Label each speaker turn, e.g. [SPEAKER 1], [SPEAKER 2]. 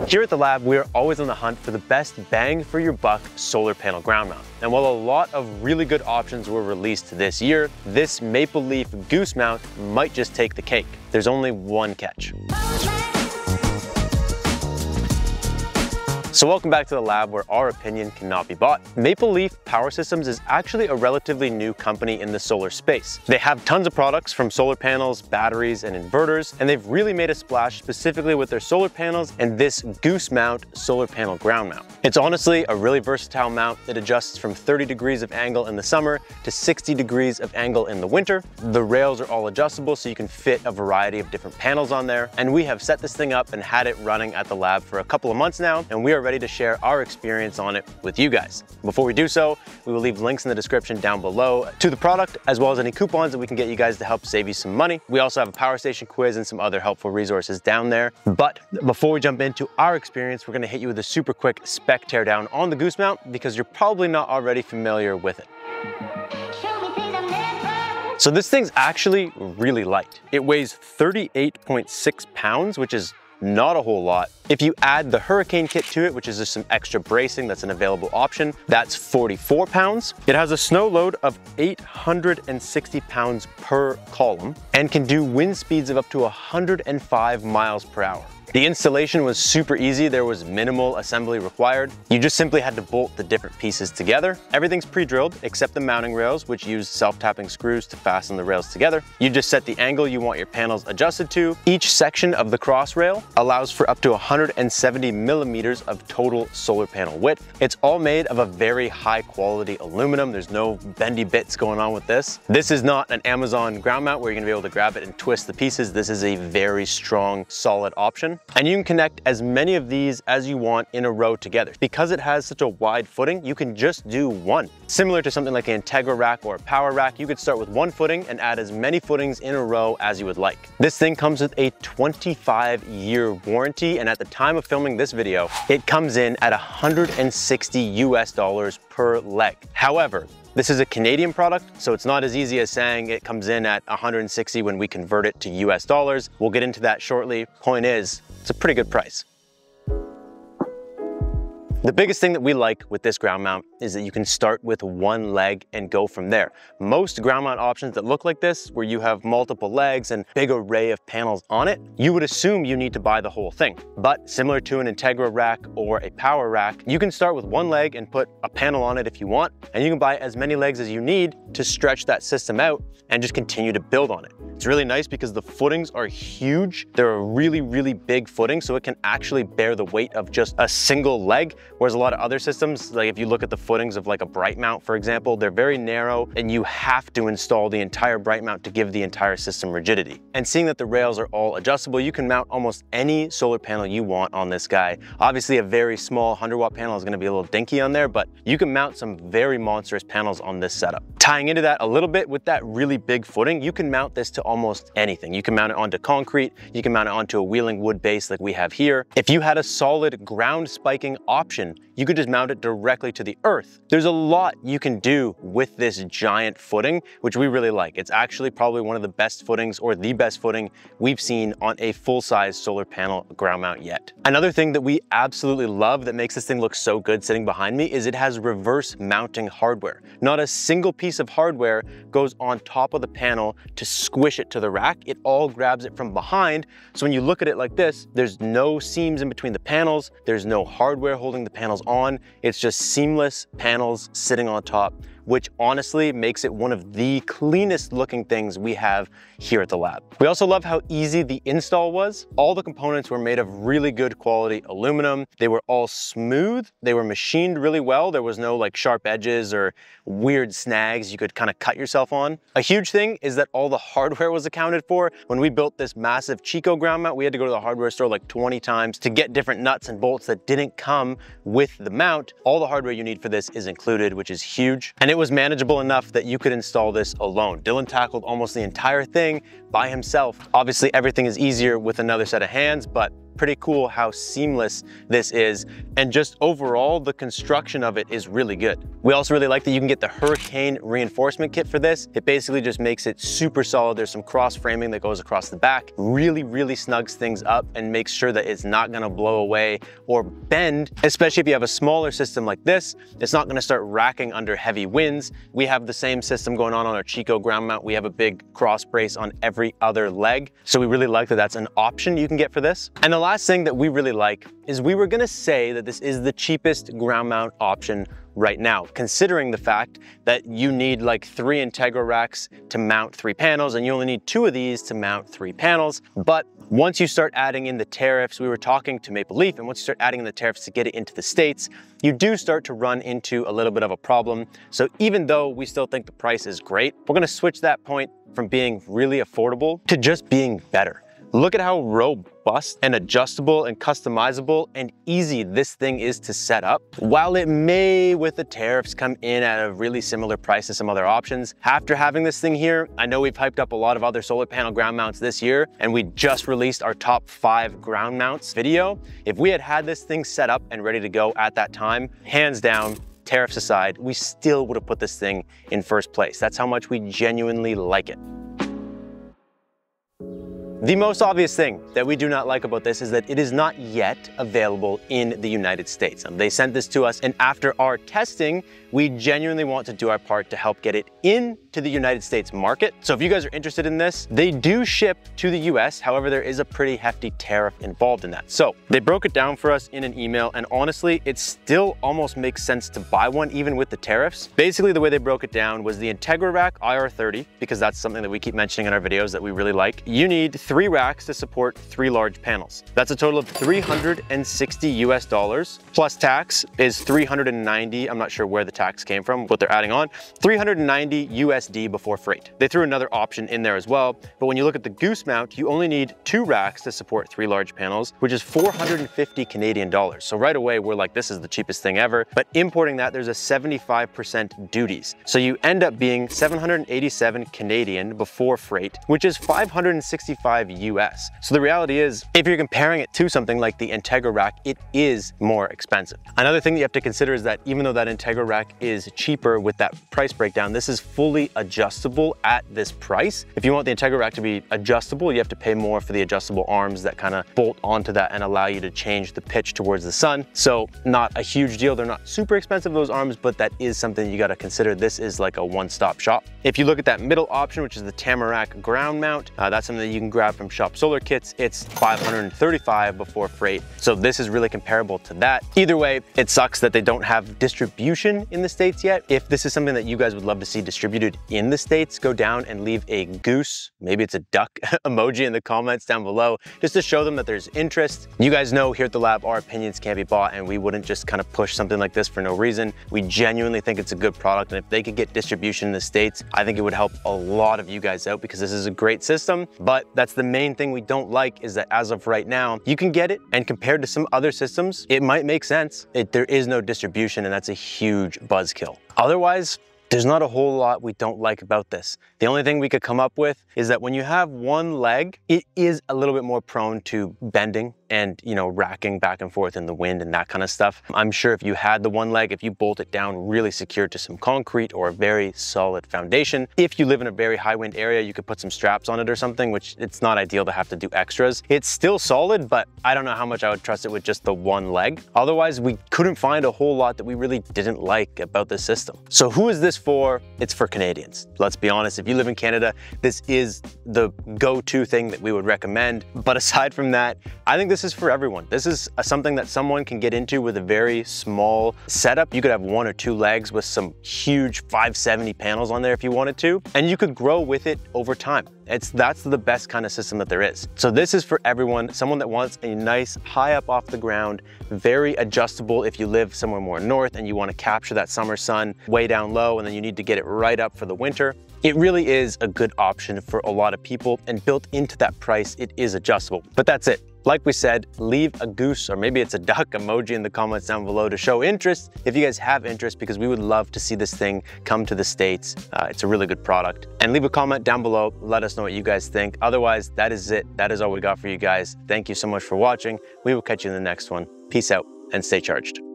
[SPEAKER 1] Here at the lab, we are always on the hunt for the best bang for your buck solar panel ground mount. And while a lot of really good options were released this year, this Maple Leaf Goose mount might just take the cake. There's only one catch. So welcome back to the lab where our opinion cannot be bought. Maple Leaf Power Systems is actually a relatively new company in the solar space. They have tons of products from solar panels, batteries, and inverters, and they've really made a splash specifically with their solar panels and this Goose mount solar panel ground mount. It's honestly a really versatile mount. It adjusts from 30 degrees of angle in the summer to 60 degrees of angle in the winter. The rails are all adjustable so you can fit a variety of different panels on there. And we have set this thing up and had it running at the lab for a couple of months now, and we are ready to share our experience on it with you guys. Before we do so, we will leave links in the description down below to the product, as well as any coupons that we can get you guys to help save you some money. We also have a power station quiz and some other helpful resources down there. But before we jump into our experience, we're gonna hit you with a super quick spec teardown on the Goose mount because you're probably not already familiar with it. So this thing's actually really light. It weighs 38.6 pounds, which is not a whole lot. If you add the Hurricane kit to it, which is just some extra bracing that's an available option, that's 44 pounds. It has a snow load of 860 pounds per column and can do wind speeds of up to 105 miles per hour. The installation was super easy. There was minimal assembly required. You just simply had to bolt the different pieces together. Everything's pre-drilled except the mounting rails, which use self-tapping screws to fasten the rails together. You just set the angle you want your panels adjusted to. Each section of the cross rail allows for up to 170 millimeters of total solar panel width. It's all made of a very high quality aluminum. There's no bendy bits going on with this. This is not an Amazon ground mount where you're gonna be able to grab it and twist the pieces. This is a very strong, solid option. And you can connect as many of these as you want in a row together. Because it has such a wide footing, you can just do one. Similar to something like an Integra rack or a power rack, you could start with one footing and add as many footings in a row as you would like. This thing comes with a 25-year warranty, and at the time of filming this video, it comes in at $160 US per leg. However, this is a Canadian product, so it's not as easy as saying it comes in at 160 when we convert it to US dollars. We'll get into that shortly. Point is, it's a pretty good price. The biggest thing that we like with this ground mount is that you can start with one leg and go from there. Most ground mount options that look like this, where you have multiple legs and big array of panels on it, you would assume you need to buy the whole thing. But similar to an Integra rack or a power rack, you can start with one leg and put a panel on it if you want, and you can buy as many legs as you need to stretch that system out and just continue to build on it. It's really nice because the footings are huge. They're a really, really big footing, so it can actually bear the weight of just a single leg. Whereas a lot of other systems, like if you look at the footings of like a Brightmount, for example, they're very narrow and you have to install the entire Brightmount to give the entire system rigidity. And seeing that the rails are all adjustable, you can mount almost any solar panel you want on this guy. Obviously a very small 100 watt panel is gonna be a little dinky on there, but you can mount some very monstrous panels on this setup. Tying into that a little bit with that really big footing, you can mount this to almost anything. You can mount it onto concrete, you can mount it onto a wheeling wood base like we have here. If you had a solid ground spiking option, you could just mount it directly to the earth. There's a lot you can do with this giant footing, which we really like. It's actually probably one of the best footings or the best footing we've seen on a full-size solar panel ground mount yet. Another thing that we absolutely love that makes this thing look so good sitting behind me is it has reverse mounting hardware. Not a single piece of hardware goes on top of the panel to squish it to the rack. It all grabs it from behind. So when you look at it like this, there's no seams in between the panels. There's no hardware holding the panels on. It's just seamless panels sitting on top, which honestly makes it one of the cleanest looking things we have here at the lab. We also love how easy the install was. All the components were made of really good quality aluminum. They were all smooth. They were machined really well. There was no like sharp edges or weird snags you could kind of cut yourself on. A huge thing is that all the hardware was accounted for. When we built this massive Chico ground mount, we had to go to the hardware store like 20 times to get different nuts and bolts that didn't come with the mount. All the hardware you need for this is included, which is huge. And it was manageable enough that you could install this alone. Dylan tackled almost the entire thing by himself. Obviously, everything is easier with another set of hands, but pretty cool how seamless this is, and just overall the construction of it is really good. We also really like that you can get the Hurricane reinforcement kit for this. It basically just makes it super solid. There's some cross framing that goes across the back, really snugs things up and makes sure that it's not gonna blow away or bend, especially if you have a smaller system like this. It's not gonna start racking under heavy winds. We have the same system going on our Chico ground mount. We have a big cross brace on every other leg. So we really like that that's an option you can get for this. And the last thing that we really like is we were gonna say that this is the cheapest ground mount option right now, considering the fact that you need like 3 Integra racks to mount 3 panels, and you only need 2 of these to mount 3 panels. But once you start adding in the tariffs, we were talking to Maple Leaf, and once you start adding in the tariffs to get it into the States, you do start to run into a little bit of a problem. So even though we still think the price is great, we're gonna switch that point from being really affordable to just being better. Look at how robust and adjustable and customizable and easy this thing is to set up. While it may, with the tariffs, come in at a really similar price to some other options, after having this thing here, I know we've hyped up a lot of other solar panel ground mounts this year, and we just released our top 5 ground mounts video. If we had had this thing set up and ready to go at that time, hands down, tariffs aside, we still would have put this thing in first place. That's how much we genuinely like it. The most obvious thing that we do not like about this is that it is not yet available in the United States. They sent this to us, and after our testing, we genuinely want to do our part to help get it into the United States market. So if you guys are interested in this, they do ship to the US. However, there is a pretty hefty tariff involved in that. So they broke it down for us in an email, and honestly, it still almost makes sense to buy one even with the tariffs. Basically, the way they broke it down was the Integra Rack IR30, because that's something that we keep mentioning in our videos that we really like. You need 3 racks to support 3 large panels. That's a total of $360 US, plus tax is 390. I'm not sure where the tax came from, what they're adding on, 390 USD before freight. They threw another option in there as well, but when you look at the Goose mount, you only need 2 racks to support 3 large panels, which is 450 Canadian dollars. So right away, we're like, this is the cheapest thing ever. But importing that, there's a 75% duties. So you end up being 787 Canadian before freight, which is 565 US. So the reality is, if you're comparing it to something like the Integra Rack, it is more expensive. Another thing that you have to consider is that even though that Integra Rack is cheaper with that price breakdown, this is fully adjustable at this price. If you want the Integra Rack to be adjustable, you have to pay more for the adjustable arms that kind of bolt onto that and allow you to change the pitch towards the sun. So not a huge deal. They're not super expensive, those arms, but that is something you got to consider. This is like a one-stop shop. If you look at that middle option, which is the Tamarack ground mount, that's something that you can grab from Shop Solar Kits. It's 535 before freight. So this is really comparable to that. Either way, it sucks that they don't have distribution in the States yet. If this is something that you guys would love to see distributed in the States, go down and leave a goose, maybe it's a duck emoji in the comments down below, just to show them that there's interest. You guys know here at the lab, our opinions can't be bought, and we wouldn't just kind of push something like this for no reason. We genuinely think it's a good product, and if they could get distribution in the States, I think it would help a lot of you guys out, because this is a great system. But that's the main thing we don't like, is that as of right now, you can get it, and compared to some other systems, it might make sense. There is no distribution, and that's a huge buzzkill. Otherwise, there's not a whole lot we don't like about this. The only thing we could come up with is that when you have one leg, it is a little bit more prone to bending and, you know, racking back and forth in the wind and that kind of stuff. I'm sure if you had the one leg, if you bolt it down really secure to some concrete or a very solid foundation, if you live in a very high wind area, you could put some straps on it or something, which it's not ideal to have to do extras. It's still solid, but I don't know how much I would trust it with just the one leg. Otherwise, we couldn't find a whole lot that we really didn't like about this system. So who is this for? It's for Canadians. Let's be honest, if you live in Canada, this is the go-to thing that we would recommend. But aside from that, I think this is for everyone. This is something that someone can get into with a very small setup. You could have 1 or 2 legs with some huge 570 panels on there if you wanted to, and you could grow with it over time. That's the best kind of system that there is. So this is for everyone, someone that wants a nice high up off the ground, very adjustable if you live somewhere more north and you want to capture that summer sun way down low and then you need to get it right up for the winter. It really is a good option for a lot of people, and built into that price, it is adjustable. But that's it. Like we said, leave a goose or maybe it's a duck emoji in the comments down below to show interest if you guys have interest, because we would love to see this thing come to the States. It's a really good product. And leave a comment down below. Let us know what you guys think. Otherwise, that is it. That is all we got for you guys. Thank you so much for watching. We will catch you in the next one. Peace out and stay charged.